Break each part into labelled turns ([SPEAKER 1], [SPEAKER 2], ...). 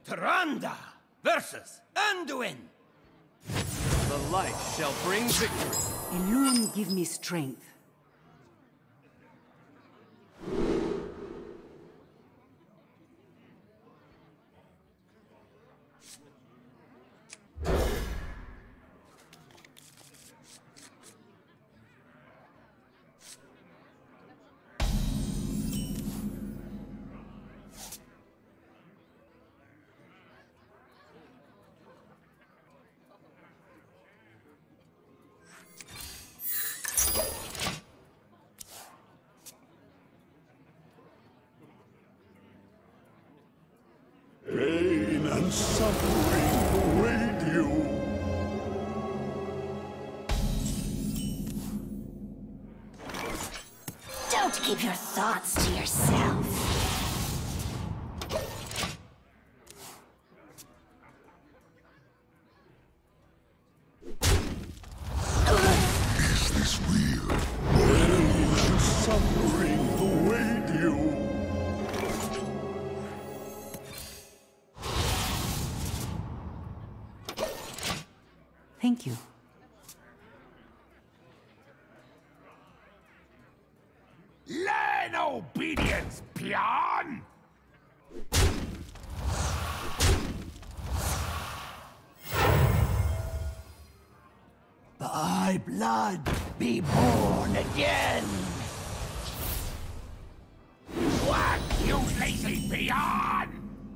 [SPEAKER 1] Tyrande versus Anduin.
[SPEAKER 2] The light shall bring victory.
[SPEAKER 3] Elune give me strength.
[SPEAKER 4] Pain and suffering await you.
[SPEAKER 5] Don't keep your thoughts to yourself.
[SPEAKER 4] Is this real? Pain and suffering await you.
[SPEAKER 3] Thank you.
[SPEAKER 4] Learn obedience, peon! By blood, be born again! What, you lazy peon!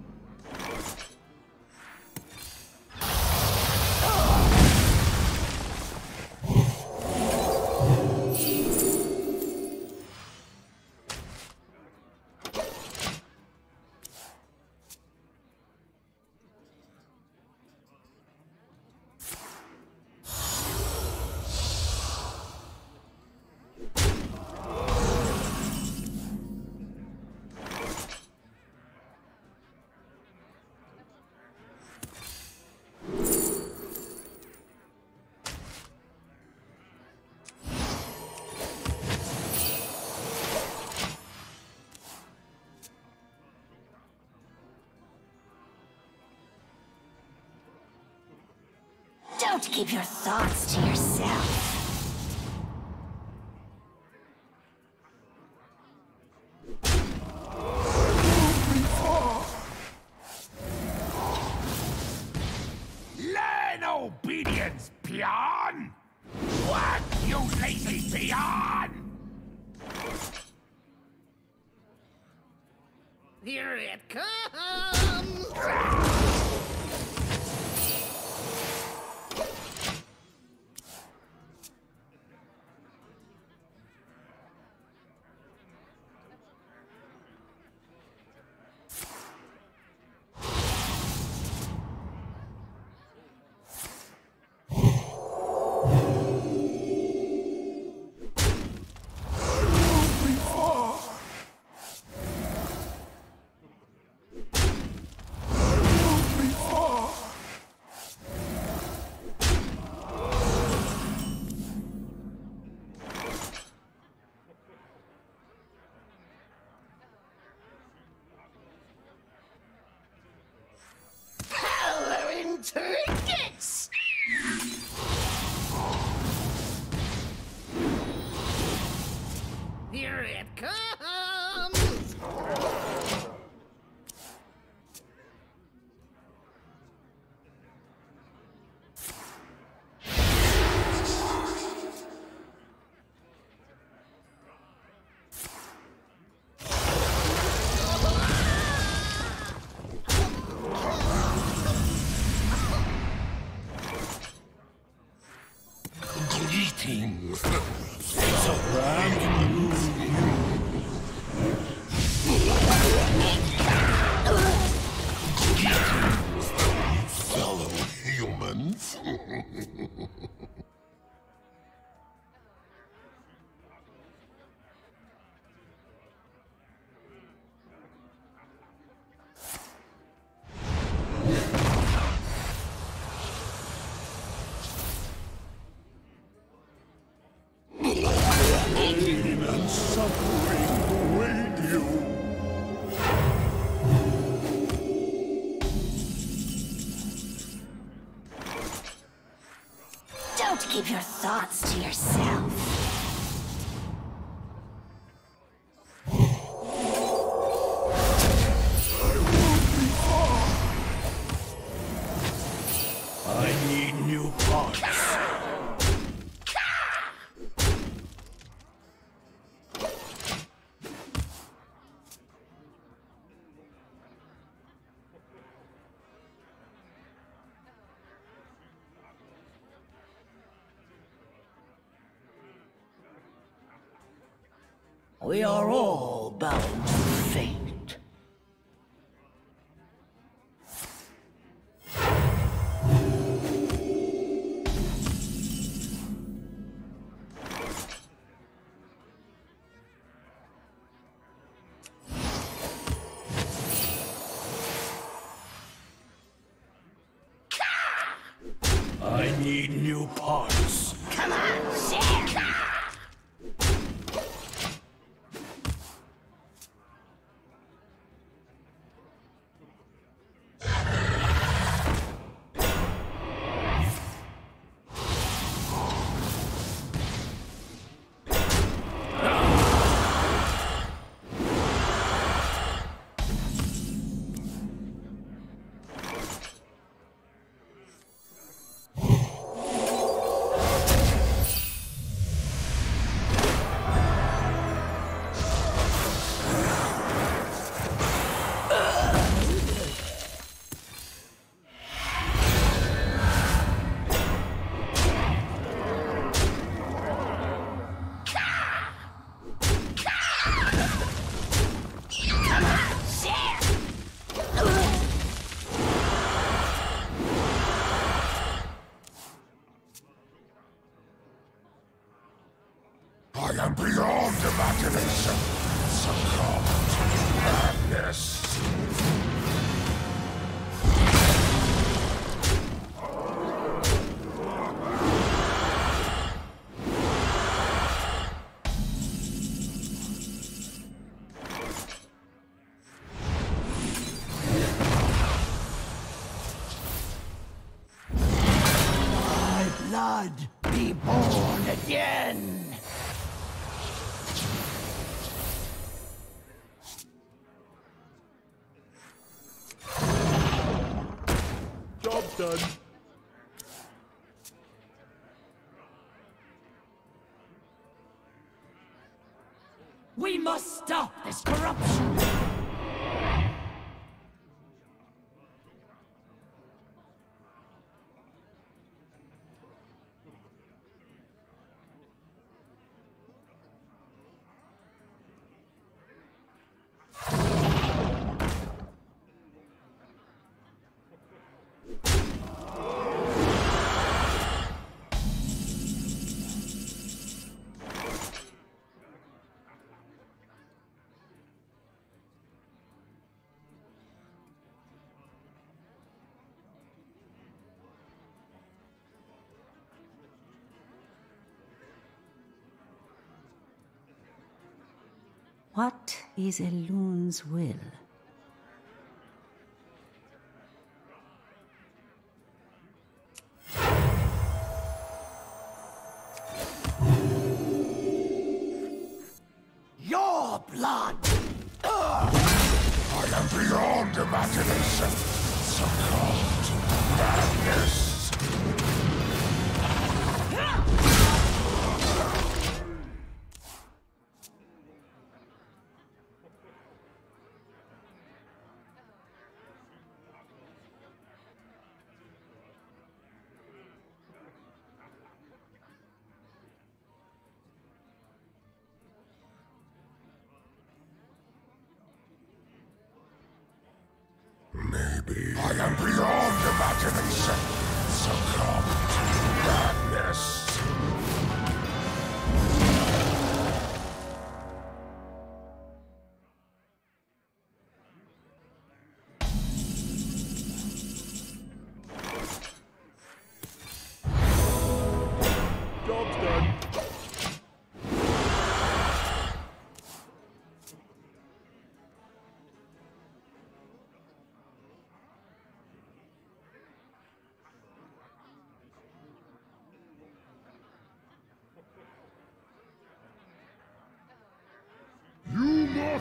[SPEAKER 5] Don't keep your thoughts to yourself.
[SPEAKER 4] Learn obedience, peon! What, you lazy peon!
[SPEAKER 1] Here it comes!
[SPEAKER 5] Trinkets!
[SPEAKER 1] Here it comes!
[SPEAKER 4] Greetings. It's a brand new fellow humans. Pain and suffering await you.
[SPEAKER 5] Don't keep your thoughts to yourself.
[SPEAKER 4] I need new parts.
[SPEAKER 6] We are all bound to fate.
[SPEAKER 4] I need new parts.
[SPEAKER 5] Come on, share!
[SPEAKER 4] I am beyond imagination. Succumb to madness.
[SPEAKER 6] My blood be born again.
[SPEAKER 4] Job done.
[SPEAKER 6] We must stop this corruption.
[SPEAKER 3] What is Elun's will?
[SPEAKER 6] Your blood.
[SPEAKER 4] I am beyond imagination. Succumb to madness. Maybe I am beyond imagination.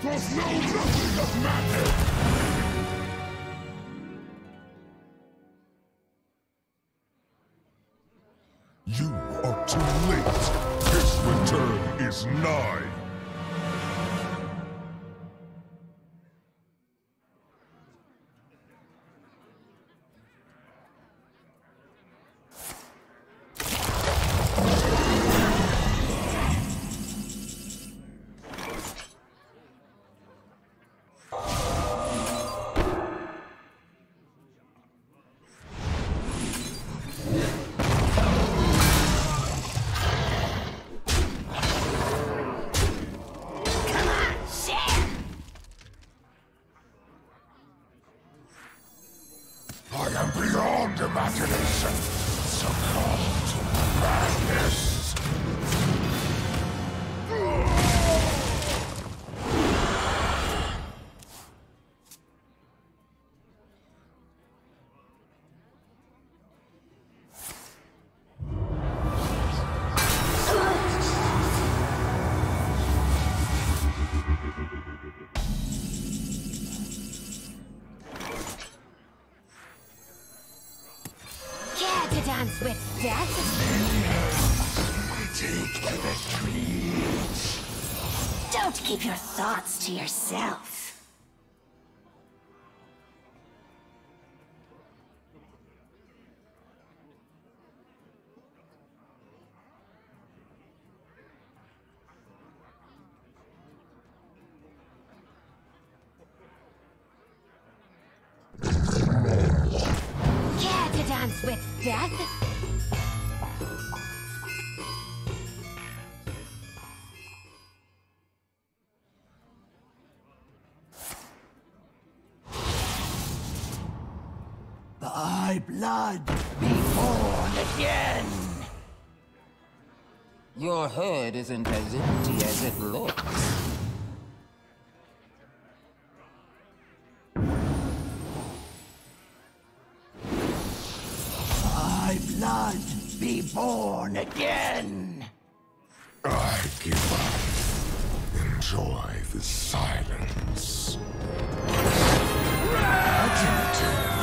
[SPEAKER 4] Mortals know nothing of magic! You are too late. His return is nigh. I am beyond imagination, succumb to madness.
[SPEAKER 5] Dance with death?
[SPEAKER 4] Take to the streets.
[SPEAKER 5] Don't keep your thoughts to yourself. Care to dance with death?
[SPEAKER 6] Thy blood be born again!
[SPEAKER 7] Your head isn't as empty as it looks.
[SPEAKER 6] Thy blood be born again!
[SPEAKER 4] I give up. Enjoy the silence.
[SPEAKER 6] Adjective.